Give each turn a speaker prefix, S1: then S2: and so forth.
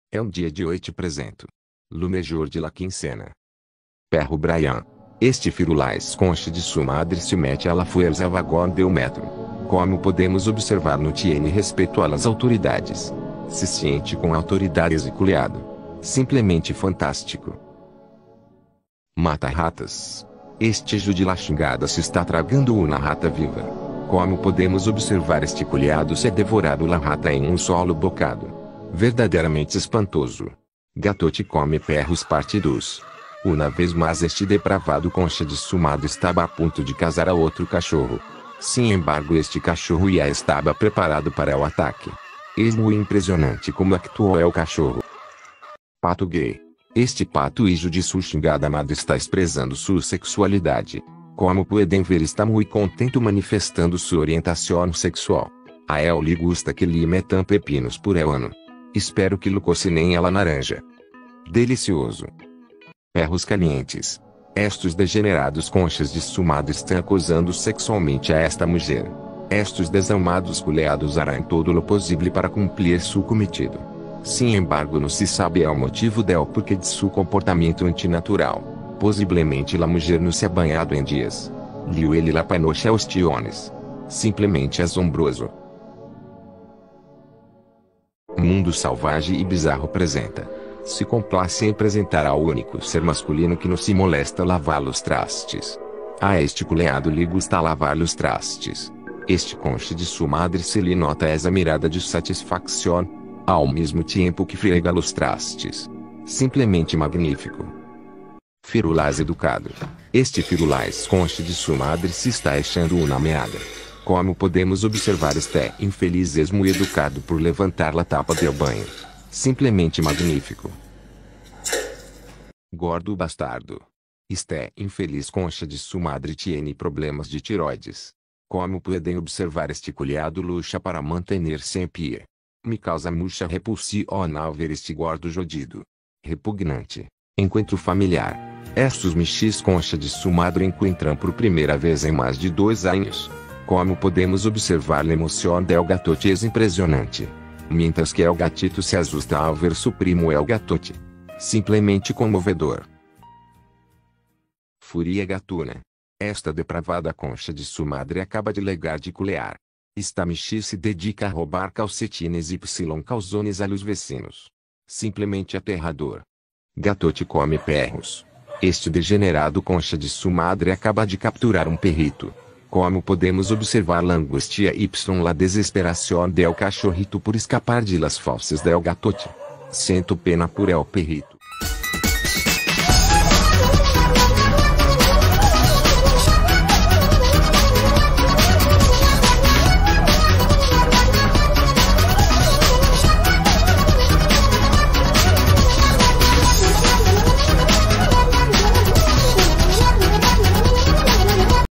S1: É um dia de hoje presento. Lumejor de la quincena. Perro Brian. Este firulais concha de sua madre se mete a la fuerza vagón del metro. Como podemos observar no tiene respeito às autoridades. Se siente com autoridades e culeado. Simplesmente fantástico. Mata ratas. Este Ju de la xingada se está tragando uma rata viva. Como podemos observar este culeado se devorado la rata em um solo bocado. Verdadeiramente espantoso. Gatote come perros parte 2. Uma vez mais este depravado concha de sumado estava a ponto de casar a outro cachorro. Sem embargo este cachorro já estava preparado para o ataque. É muito impressionante como actuou o cachorro. Pato gay. Este pato hijo de sua xingada amada está expressando sua sexualidade. Como podem ver está muito contente manifestando sua orientação sexual. A él lhe gusta que lhe metam pepinos por el ano. Espero que lo cocinem a la naranja. Delicioso. Perros calientes. Estes degenerados conchas de sumado estão acusando sexualmente a esta mulher. Estes desamados culeados harão todo o possível para cumprir seu cometido. Sem embargo não se sabe o motivo del porquê de seu comportamento antinatural. Possivelmente la mulher não se ha banhado em dias. Liu ele la panocha aos tiones. Simplesmente assombroso. Mundo salvage e bizarro apresenta. Se complace em apresentar ao único ser masculino que não se molesta lavar os trastes. A este culeado lhe gusta lavar os trastes. Este concha de sua madre se lhe nota essa mirada de satisfação, ao mesmo tempo que frega os trastes. Simplesmente magnífico. Firulais educado. Este firulais concha de sua madre se está achando uma meada. Como podemos observar este infeliz é muito educado por levantar a tapa do banho. Simplesmente magnífico. Gordo bastardo. Este infeliz concha de sua madre tiene problemas de tiroides. Como podem observar este culeado luxa para manter-se em pie. Me causa mucha repulsión ao ver este gordo jodido. Repugnante. Encontro familiar. Estes mexis concha de sua madre encontram por primeira vez em mais de 2 anos. Como podemos observar a emoção del gatote é impressionante. Mientras que el gatito se assusta ao ver su primo el gatote. Simplesmente comovedor. Fúria gatuna. Esta depravada concha de sua madre acaba de legar de culear. Esta mexi se dedica a roubar calcetines y calzones a los vecinos. Simplesmente aterrador. Gatote come perros. Este degenerado concha de sua madre acaba de capturar um perrito. Como podemos observar la angustia y la desesperación del cachorrito por escapar de las fauces del gatote. Sinto pena por el perrito.